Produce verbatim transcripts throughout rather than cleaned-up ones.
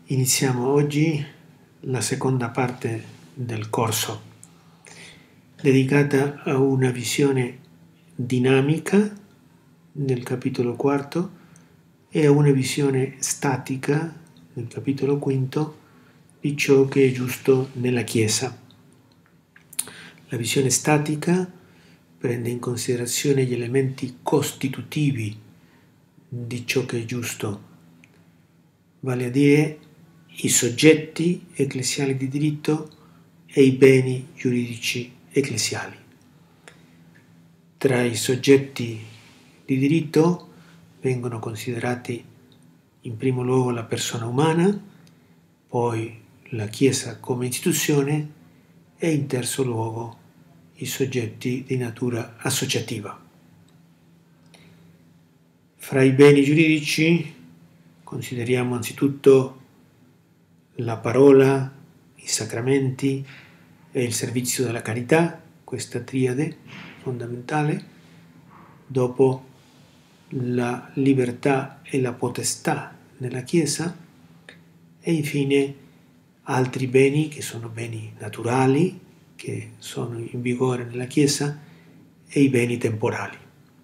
Iniziamo oggi la seconda parte del corso, dedicata a una visione dinamica nel capitolo quarto e a una visione statica nel capitolo quinto di ciò che è giusto nella Chiesa. La visione statica prende in considerazione gli elementi costitutivi di ciò che è giusto, vale a dire i soggetti ecclesiali di diritto e i beni giuridici ecclesiali. Tra i soggetti di diritto vengono considerati in primo luogo la persona umana, poi la Chiesa come istituzione e in terzo luogo i soggetti di natura associativa. Fra i beni giuridici consideriamo anzitutto la parola, i sacramenti e il servizio della carità, questa triade fondamentale, dopo la libertà e la potestà nella Chiesa e infine altri beni che sono beni naturali, che sono in vigore nella Chiesa, e i beni temporali.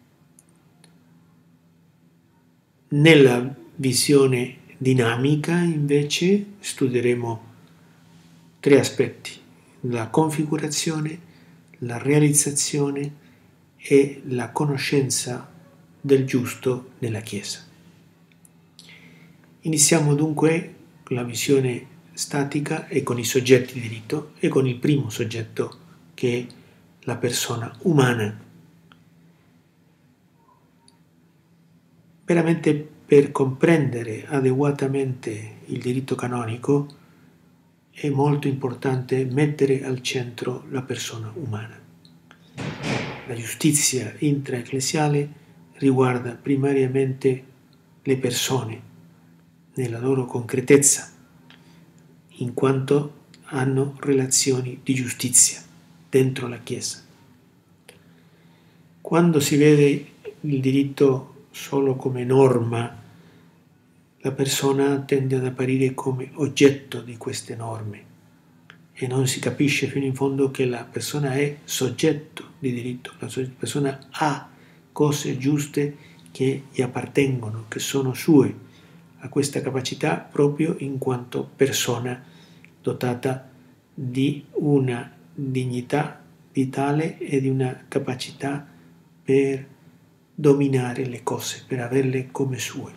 Nella visione dinamica, invece, studieremo tre aspetti: la configurazione, la realizzazione e la conoscenza del giusto nella Chiesa. Iniziamo dunque con la visione statica e con i soggetti di diritto e con il primo soggetto che è la persona umana. Veramente per comprendere adeguatamente il diritto canonico è molto importante mettere al centro la persona umana. La giustizia intraecclesiale riguarda primariamente le persone nella loro concretezza, in quanto hanno relazioni di giustizia dentro la Chiesa. Quando si vede il diritto solo come norma, la persona tende ad apparire come oggetto di queste norme e non si capisce fino in fondo che la persona è soggetto di diritto, la persona ha cose giuste che gli appartengono, che sono sue, ha questa capacità proprio in quanto persona dotata di una dignità vitale e di una capacità per dominare le cose, per averle come sue.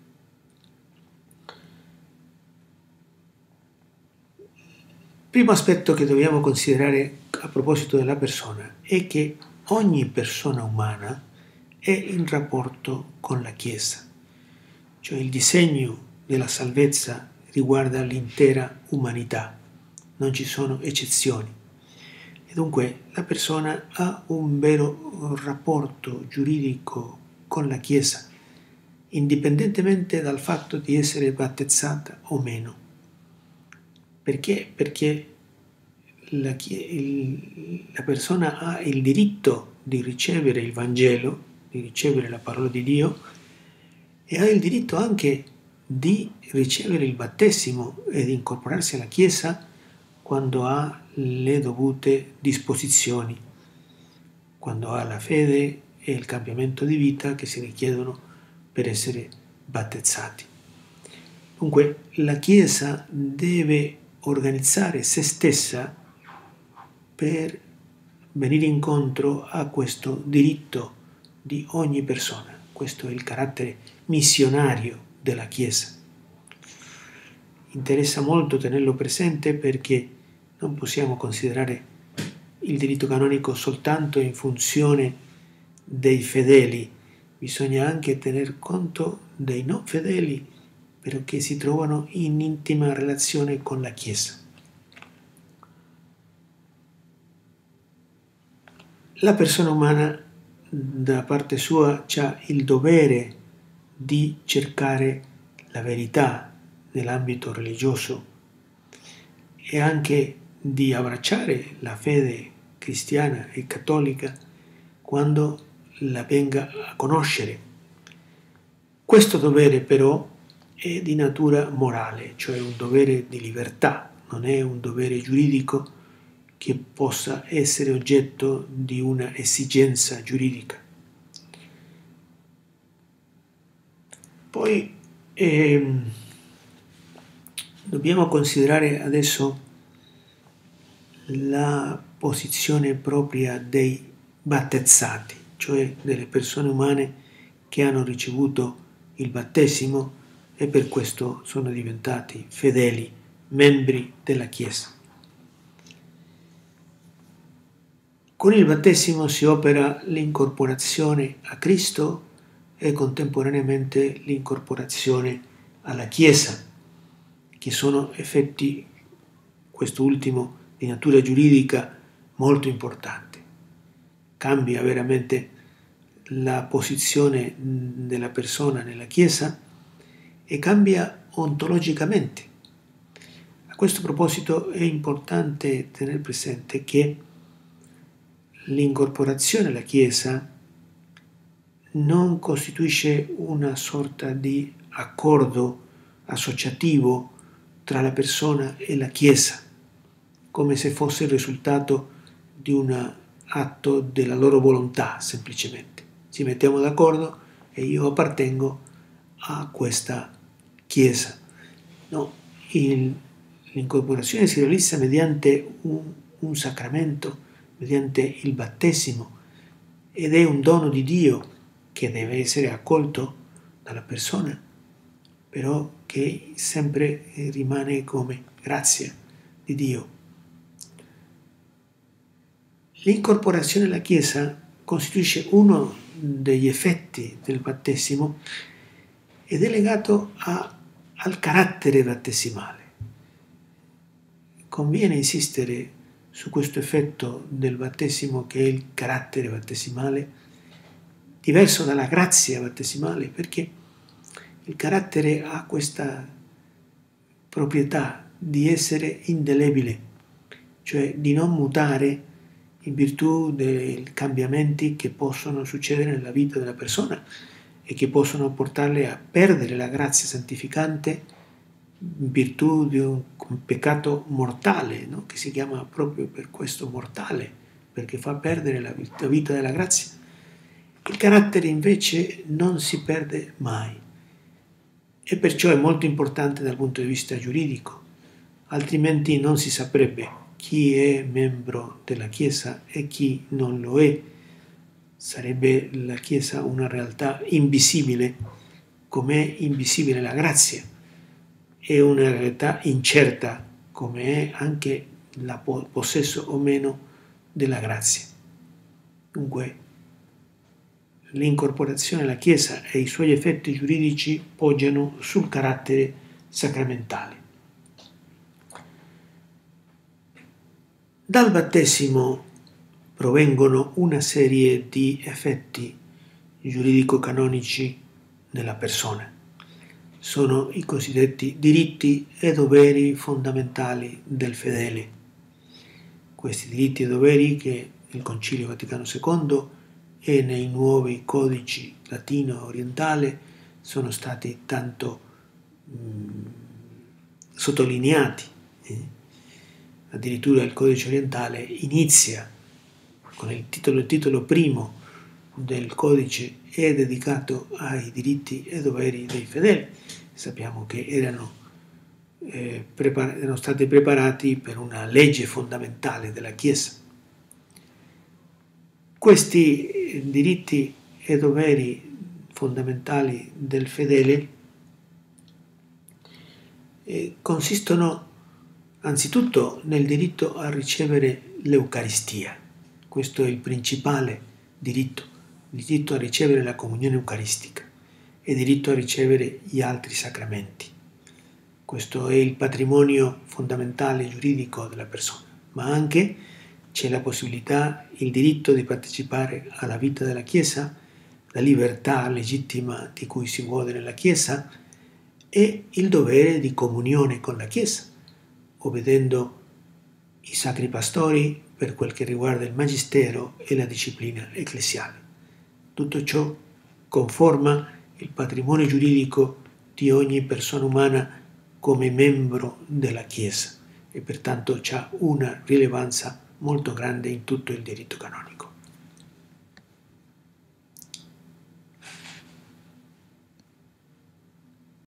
Primo aspetto che dobbiamo considerare a proposito della persona è che ogni persona umana è in rapporto con la Chiesa, cioè il disegno della salvezza riguarda l'intera umanità, non ci sono eccezioni. E dunque la persona ha un vero rapporto giuridico con la Chiesa, indipendentemente dal fatto di essere battezzata o meno. Perché? Perché la, il, la persona ha il diritto di ricevere il Vangelo, di ricevere la parola di Dio, e ha il diritto anche di ricevere il battesimo e di incorporarsi alla Chiesa quando ha le dovute disposizioni, quando ha la fede e il cambiamento di vita che si richiedono per essere battezzati. Dunque la Chiesa deve organizzare se stessa per venire incontro a questo diritto di ogni persona. Questo è il carattere missionario della Chiesa. Interessa molto tenerlo presente perché non possiamo considerare il diritto canonico soltanto in funzione dei fedeli, bisogna anche tener conto dei non fedeli, però che si trovano in intima relazione con la Chiesa. La persona umana, da parte sua, ha il dovere di cercare la verità nell'ambito religioso e anche di abbracciare la fede cristiana e cattolica quando la venga a conoscere. Questo dovere però è di natura morale, cioè un dovere di libertà, non è un dovere giuridico che possa essere oggetto di una esigenza giuridica. Poi ehm, dobbiamo considerare adesso la posizione propria dei battezzati, cioè delle persone umane che hanno ricevuto il battesimo e per questo sono diventati fedeli membri della Chiesa. Con il battesimo si opera l'incorporazione a Cristo e contemporaneamente l'incorporazione alla Chiesa, che sono effetti, quest'ultimo di natura giuridica, molto importante. Cambia veramente la posizione della persona nella Chiesa e cambia ontologicamente. A questo proposito è importante tenere presente che l'incorporazione alla Chiesa non costituisce una sorta di accordo associativo tra la persona e la Chiesa, come se fosse il risultato di un atto della loro volontà, semplicemente. Ci mettiamo d'accordo e io appartengo a questa Chiesa. No, il, l'incorporazione si realizza mediante un, un sacramento, mediante il battesimo, ed è un dono di Dio che deve essere accolto dalla persona, però che sempre rimane come grazia di Dio. L'incorporazione alla Chiesa costituisce uno degli effetti del battesimo ed è legato a, al carattere battesimale. Conviene insistere su questo effetto del battesimo, che è il carattere battesimale, diverso dalla grazia battesimale, perché il carattere ha questa proprietà di essere indelebile, cioè di non mutare in virtù dei cambiamenti che possono succedere nella vita della persona e che possono portarle a perdere la grazia santificante in virtù di un peccato mortale, no? Che si chiama proprio per questo mortale, perché fa perdere la vita della grazia. Il carattere invece non si perde mai e perciò è molto importante dal punto di vista giuridico, altrimenti non si saprebbe chi è membro della Chiesa e chi non lo è. Sarebbe la Chiesa una realtà invisibile, come è invisibile la grazia, è una realtà incerta, come è anche il possesso o meno della grazia. Dunque, l'incorporazione alla Chiesa e i suoi effetti giuridici poggiano sul carattere sacramentale. Dal battesimo provengono una serie di effetti giuridico-canonici nella persona. Sono i cosiddetti diritti e doveri fondamentali del fedele. Questi diritti e doveri che il Concilio Vaticano secondo e nei nuovi codici latino e orientale sono stati tanto mh, sottolineati. Eh? Addirittura il codice orientale inizia con il titolo, il titolo primo del codice è dedicato ai diritti e doveri dei fedeli. Sappiamo che erano, eh, prepar- erano stati preparati per una legge fondamentale della Chiesa. Questi diritti e doveri fondamentali del fedele eh, consistono anzitutto nel diritto a ricevere l'Eucaristia. Questo è il principale diritto, il diritto a ricevere la comunione eucaristica e il diritto a ricevere gli altri sacramenti. Questo è il patrimonio fondamentale giuridico della persona, ma anche c'è la possibilità, il diritto di partecipare alla vita della Chiesa, la libertà legittima di cui si gode nella Chiesa e il dovere di comunione con la Chiesa, obbedendo i sacri pastori per quel che riguarda il magistero e la disciplina ecclesiale. Tutto ciò conforma il patrimonio giuridico di ogni persona umana come membro della Chiesa e pertanto ha una rilevanza molto grande in tutto il diritto canonico.